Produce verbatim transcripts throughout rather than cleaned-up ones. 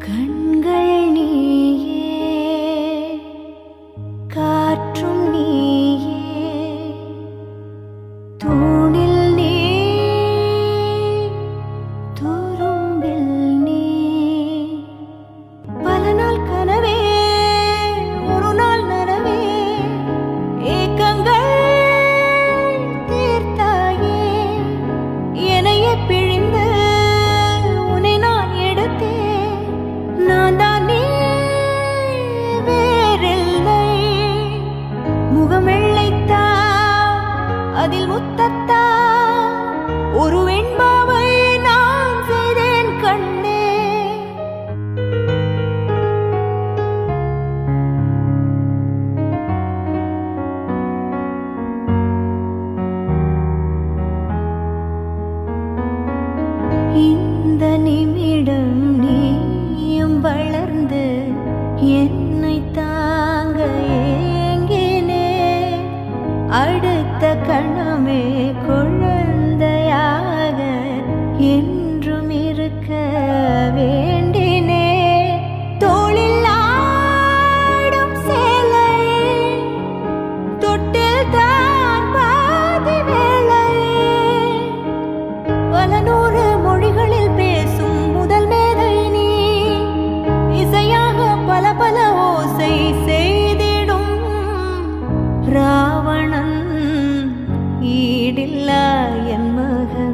கண்கள் நீயே, காற்றும் நீயே, தூணில் நீ, துரும்பில் நீ. பல நாள் கனவே, ஒரு நாள் நனவே, ஏக்கங்கள் தீர்த்தாயே. என்னையே பிழிந்து உன்னை நான் எடுத்தேன். நான் தான் நீ வேறில்லை. முகம் வெள்ளைத்தா, அதில் முத்தத்தா, ஒரு வெண்பாவை நான் செய்தேன் கண்ணே. இந்த நிமிடம் நீயும் வளர்ந்து என்னை தாங்க ஏங்கினே. அடுத்த கணமே குழந்தையாக என்றும் இருக்க வேண்டினே. தோளில் ஆடும் சேலை, தொட்டில் தான் பாதி வேலை. பல நூறு மொழிகளில் பேசும் முதல் மேதை நீ. இசையாக பல பல ஓசை செய்திடும் ராவணன் ஈடில்லா என் மகன்.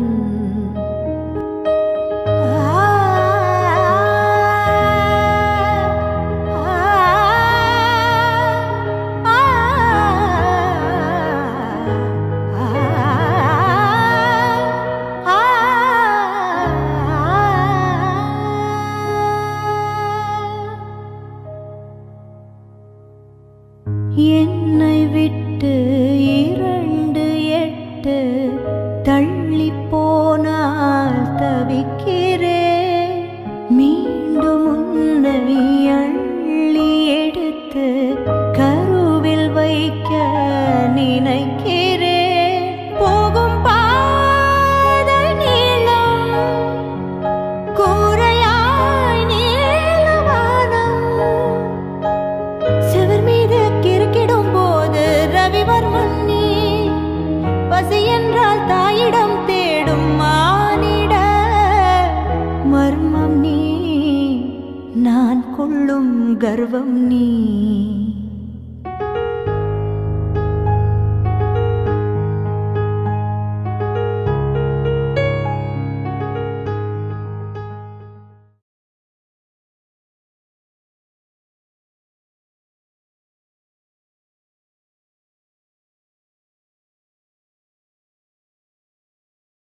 என்னை விட்டு இரண்டு எட்டு தள்ளி போனால் தவிக்கிறேன். மீண்டும் உன்னை அள்ளி எடுத்து கருவில் வைக்க நினைக்கிறேன். போகும் பாதை நீளம், கூரையாய் நீளவானம். செவர் மீது கிறுக்கிடும் போது ரவிவர்மன் நீ. பசி என்றால் தாயிடம் தேடும் மானிட மர்மம் நீ. நான் கொள்ளும் கர்வம் நீ.